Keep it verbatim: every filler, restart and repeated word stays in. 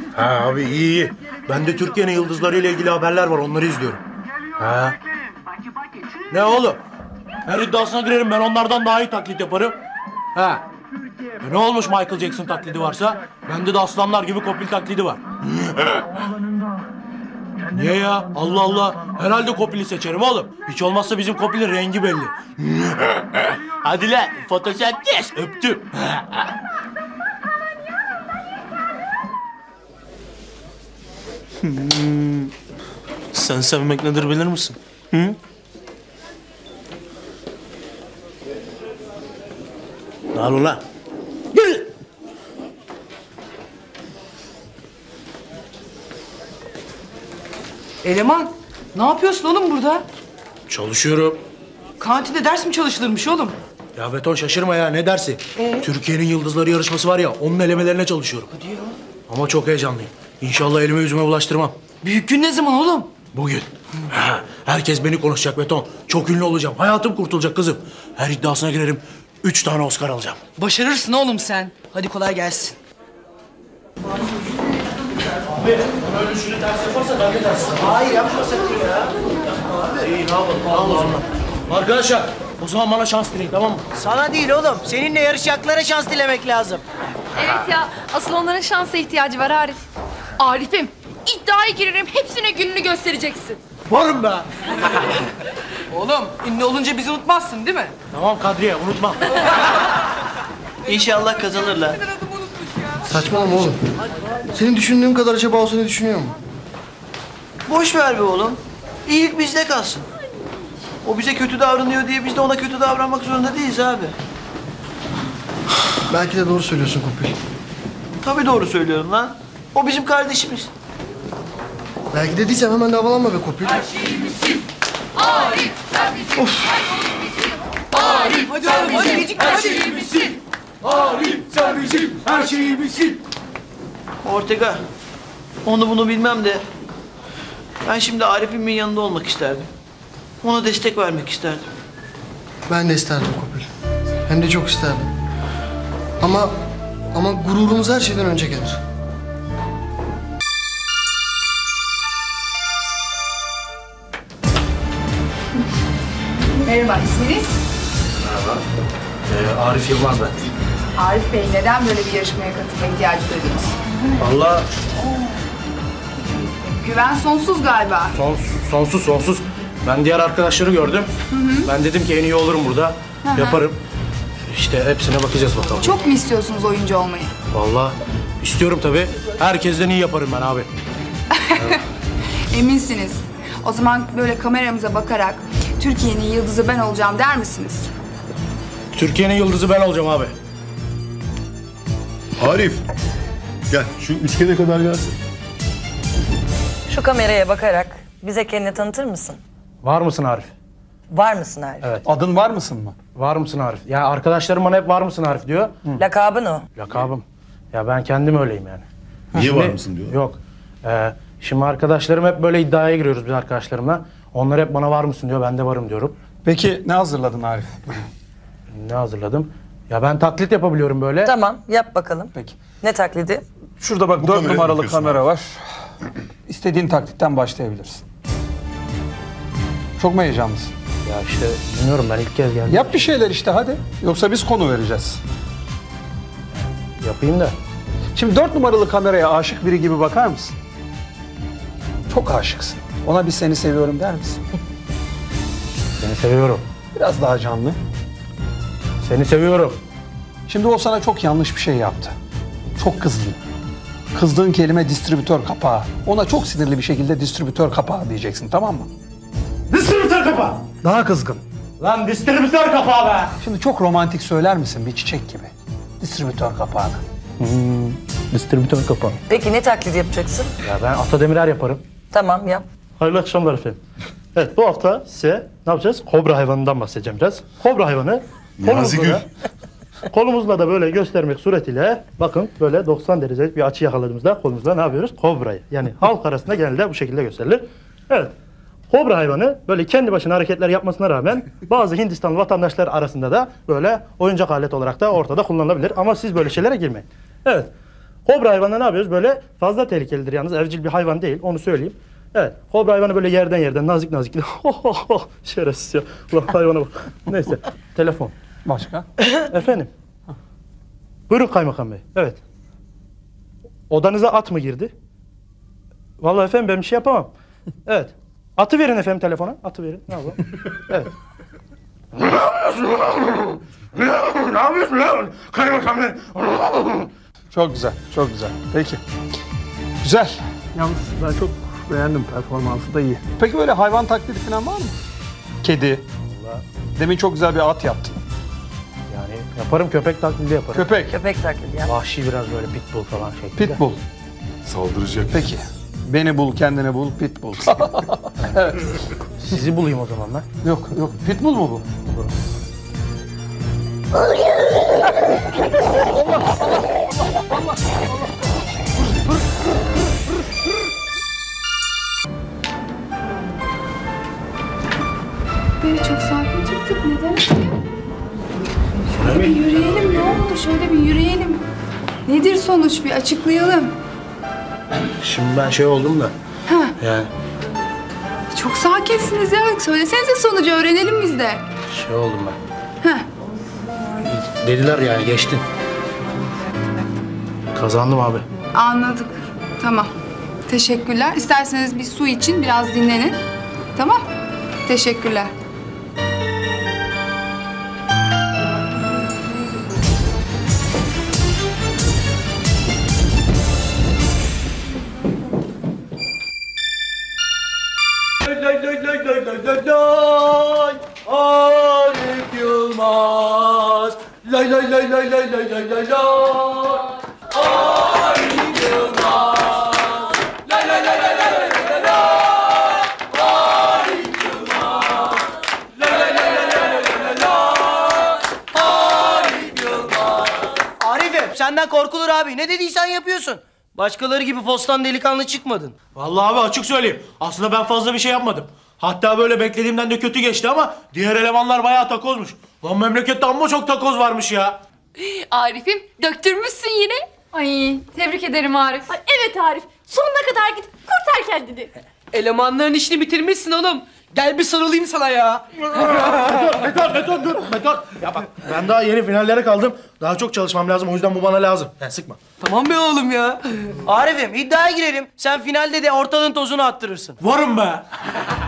Ha abi iyi iyi. Ben de Türkiye'nin yıldızları ile ilgili haberler var, onları izliyorum. Ha. Ne oğlum? Her iddiasına girerim, ben onlardan daha iyi taklit yaparım. Ha. E ne olmuş Michael Jackson taklidi varsa? Bende de aslanlar gibi Kopil taklidi var. Niye ya? Allah Allah. Herhalde Kopil'i seçerim oğlum. Hiç olmazsa bizim Kopil'in rengi belli. Hadi lan, fotosentez. Öptüm. Hmm. Sen sevmek nedir bilir misin? Hı? Ne oluyor lan? Eleman, ne yapıyorsun oğlum burada? Çalışıyorum. Kantinde ders mi çalışılırmış oğlum? Ya Beton şaşırma ya, ne dersi? Ee? Türkiye'nin yıldızları yarışması var ya, onun elemelerine çalışıyorum. Hadi ya. Ama çok heyecanlıyım. İnşallah elime yüzüme bulaştırmam. Büyük gün ne zaman oğlum? Bugün. Ha, herkes beni konuşacak Beton. Çok ünlü olacağım. Hayatım kurtulacak kızım. Her iddiasına girerim. Üç tane Oscar alacağım. Başarırsın oğlum sen. Hadi kolay gelsin. Abi, böyle şunu ters yaparsa ben de ters. Hayır, yapma sakın ya. Abi, iyi, ne yapalım? Ne yapalım? Arkadaşlar, o zaman bana şans dileyin, tamam mı? Sana değil oğlum. Seninle yarışacaklara şans dilemek lazım. Evet ya, asıl onların şansa ihtiyacı var Arif. Arif'im, iddiaya girerim, hepsine gününü göstereceksin. Varım be. Oğlum, ünlü olunca bizi unutmazsın değil mi? Tamam Kadriye, unutma. İnşallah kazanırlar. Saçmalama oğlum. Senin düşündüğün kadar acaba o seni düşünüyor mu? Boş ver be oğlum. İyilik bizde kalsın. O bize kötü davranıyor diye biz de ona kötü davranmak zorunda değiliz abi. Belki de doğru söylüyorsun Kopil. Tabii doğru söylüyorum lan. O bizim kardeşimiz. Belki de değilsem hemen de havalanma be Kopil. Arif, sen bizim, of. Arif, Hadi oğlum, hadi gecik, hadi. şeyimizsin. Arif, sen bizim her şeyimizsin. Ortega, onu bunu bilmem de... ben şimdi Arif'imin yanında olmak isterdim. Ona destek vermek isterdim. Ben de isterdim Kopil. Hem de çok isterdim. Ama ama gururumuz her şeyden önce gelir. Merhaba, isminiz? Merhaba. Ee, Arif Yılmaz ben. Arif Bey, neden böyle bir yarışmaya katılma ihtiyacı duydunuz? Vallahi Güven sonsuz galiba. son, sonsuz sonsuz. Ben diğer arkadaşları gördüm. Hı hı. Ben dedim ki en iyi olurum burada. Hı hı. Yaparım. İşte hepsine bakacağız bakalım. Çok mu istiyorsunuz oyuncu olmayı? Vallahi istiyorum tabii. Herkesten iyi yaparım ben abi. Eminsiniz. O zaman böyle kameramıza bakarak Türkiye'nin yıldızı ben olacağım der misiniz? Türkiye'nin yıldızı ben olacağım abi. Arif, gel şu üçgene kadar gelsin. Şu kameraya bakarak bize kendini tanıtır mısın? Var mısın Arif? Var mısın Arif? Evet. Adın var mısın mı? Var mısın Arif? Ya arkadaşlarım bana hep var mısın Arif diyor. Hı. Lakabın o. Lakabım. Ya ben kendim öyleyim yani. Niye Şimdi, var mısın diyor? Yok. Ee, şimdi arkadaşlarım hep böyle iddiaya giriyoruz biz arkadaşlarımla. Onlar hep bana var mısın diyor, ben de varım diyorum. Peki ne hazırladın Arif? Ne hazırladım? Ya ben taklit yapabiliyorum böyle. Tamam, yap bakalım. Peki. Ne taklidi? Şurada bak Bu dört kameraya numaralı bakıyorsun kamera abi. var. İstediğin taklitten başlayabilirsin. Çok mu heyecanlısın? Ya işte bilmiyorum, ben ilk kez geldim. Yap bir şeyler işte hadi. Yoksa biz konu vereceğiz. Yapayım da. Şimdi dört numaralı kameraya aşık biri gibi bakar mısın? Çok aşıksın. Ona bir seni seviyorum der misin? Seni seviyorum. Biraz daha canlı. Seni seviyorum. Şimdi o sana çok yanlış bir şey yaptı. Çok kızdın. Kızdığın kelime distribütör kapağı. Ona çok sinirli bir şekilde distribütör kapağı diyeceksin, tamam mı? Distribütör kapağı. Daha kızgın. Lan distribütör kapağı be. Şimdi çok romantik söyler misin bir çiçek gibi? Distribütör kapağını. Hmm, distribütör kapağı. Peki ne taklidi yapacaksın? Ya ben Ata Demirer yaparım. Tamam, yap. Hayırlı akşamlar efendim. Evet, bu hafta size ne yapacağız? Kobra hayvanından bahsedeceğim biraz. Kobra hayvanı Niyazi Gül. da, kolumuzla da böyle göstermek suretiyle bakın böyle doksan derecelik bir açı yakaladığımızda kolumuzla ne yapıyoruz? Kobrayı. Yani halk arasında genelde bu şekilde gösterilir. Evet. Kobra hayvanı böyle kendi başına hareketler yapmasına rağmen bazı Hindistan vatandaşlar arasında da böyle oyuncak alet olarak da ortada kullanılabilir. Ama siz böyle şeylere girmeyin. Evet. Kobra hayvanı ne yapıyoruz? Böyle fazla tehlikelidir yalnız. Evcil bir hayvan değil. Onu söyleyeyim. Evet. Kobra hayvanı böyle yerden yerden nazik nazik. Şerefsiz ya. Ulan hayvana bak. Neyse. Telefon. Başka? Efendim. Buyurun kaymakam bey. Evet. Odanıza at mı girdi? Vallahi efendim ben bir şey yapamam. Evet. Atı verin efendim telefona. Atı verin. Ne yapalım? Evet. Ne yapıyorsun lan? Kaymakam bey. Çok güzel, çok güzel. Peki. Güzel. Yalnız ben çok beğendim, performansı da iyi. Peki böyle hayvan taklidi falan var mı? Kedi. Demin çok güzel bir at yaptın. Yani yaparım, köpek taklidi yaparım. Köpek. Köpek taklidi ya. Vahşi biraz böyle pitbull falan şeklinde. Pitbull. Saldıracak. Peki. Beni bul, kendini bul, pitbull. Evet. Sizi bulayım o zaman ben. Yok, yok. Pitbull mu bu? Böyle çok sakin çıktık. Neden? Şöyle bir yürüyelim. Ne oldu? Şöyle bir yürüyelim. Nedir sonuç? Bir açıklayalım. Şimdi ben şey oldum da. Ha. Yani Çok sakinsiniz ya. Söylesenize sonucu öğrenelim biz de. şey oldum ben. Heh. Dediler yani geçtin. Kazandım abi. Anladık. Tamam. Teşekkürler. İsterseniz bir su için biraz dinlenin. Tamam. Teşekkürler. Arif Yılmaz. Lay lay lay lay lay lay lay lay lay. Arif Yılmaz. Lay lay lay lay lay lay lay lay. Arif Yılmaz. Lay lay lay lay lay lay lay. Arif Yılmaz. Arif'im senden korkulur abi. Ne dediysen yapıyorsun. Başkaları gibi postan delikanlı çıkmadın. Vallahi abi açık söyleyeyim. Aslında ben fazla bir şey yapmadım. Hatta böyle beklediğimden de kötü geçti ama diğer elemanlar bayağı takozmuş. Lan memlekette amma çok takoz varmış ya. Arif'im döktürmüşsün yine. Ay tebrik ederim Arif. Ay, evet Arif. Sonuna kadar git. Kurtar kendini. Elemanların işini bitirmişsin oğlum. Gel bir sarılayım sana ya. Metan, Metan dur, Metan. Ya bak ben daha yeni finallere kaldım. Daha çok çalışmam lazım o yüzden bu bana lazım. Yani sıkma. Tamam be oğlum ya. Arif'im iddiaya girelim. Sen finalde de ortalığın tozunu attırırsın. Varım be.